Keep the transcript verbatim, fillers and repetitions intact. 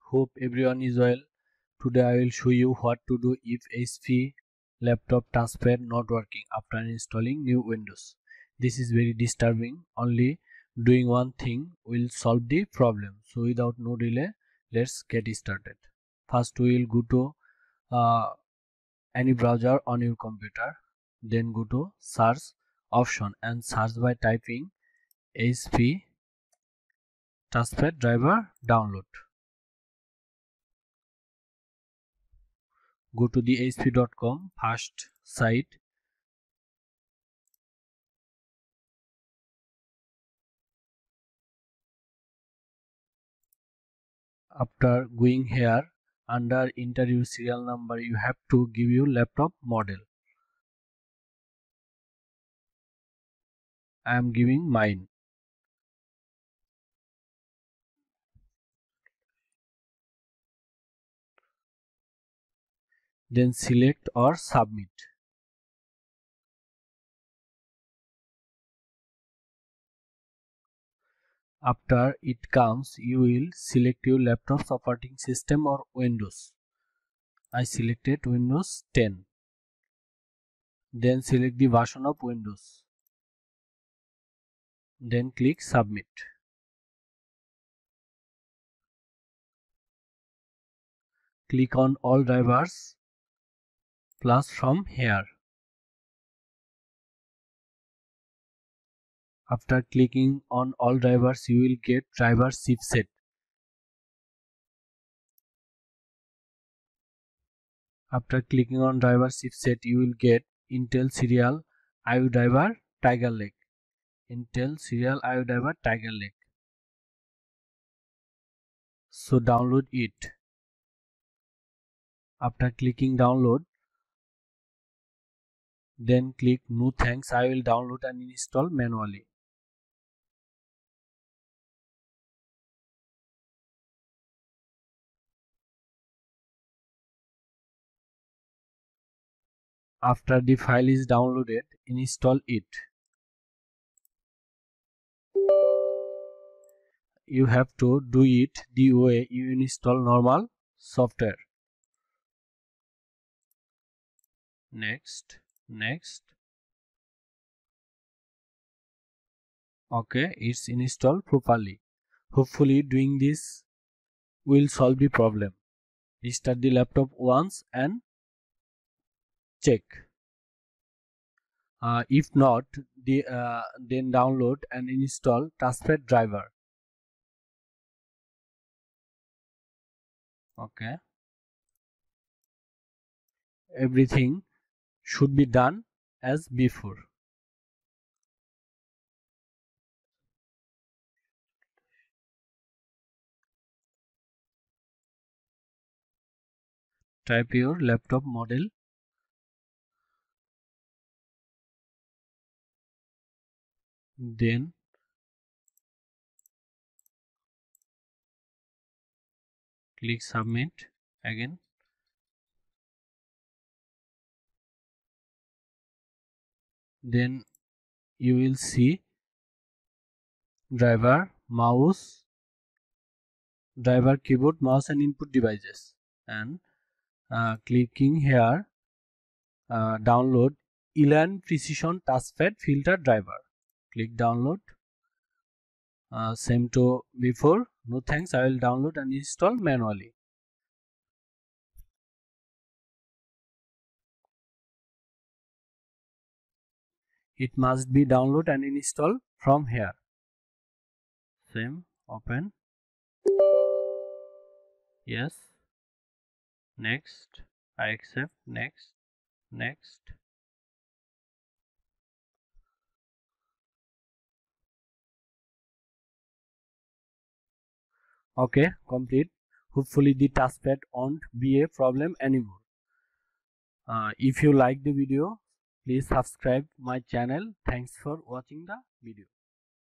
Hope everyone is well. Today I will show you what to do if H P laptop touchpad not working after installing new Windows. This is very disturbing. Only doing one thing will solve the problem. So without no delay, let's get started. First we will go to uh, any browser on your computer. Then go to search option and search by typing H P touchpad driver download. Go to the H P dot com first site. After going here, under enter your serial number, you have to give your laptop model. I am giving mine. Then select or submit. After it comes, you will select your laptop's operating system or Windows. I selected Windows ten. Then select the version of Windows. Then click submit. Click on all drivers plus from here. After clicking on all drivers, you will get driver chipset. After clicking on driver chipset, you will get Intel Serial I O driver Tiger Lake. Intel Serial I O driver Tiger Lake. So download it. After clicking download, then click no thanks, I will download and install manually. After the file is downloaded, install it. You have to do it the way you install normal software. Next, next. Okay, it's installed properly. Hopefully doing this will solve the problem. Restart the laptop once and check. Uh, if not, the, uh, then download and install touchpad driver. Okay. Everything should be done as before. Type your laptop model. Then click submit again. Then you will see driver, mouse, driver, keyboard, mouse and input devices, and uh, clicking here uh, download Elan Precision Touchpad Filter Driver. Click download. Uh, same to before. No thanks, I will download and install manually. It must be download and install from here. Same, open. Yes. Next. I accept. Next. Next. Okay, complete. Hopefully the touchpad won't be a problem anymore. Uh, if you like the video, please subscribe my channel. Thanks for watching the video.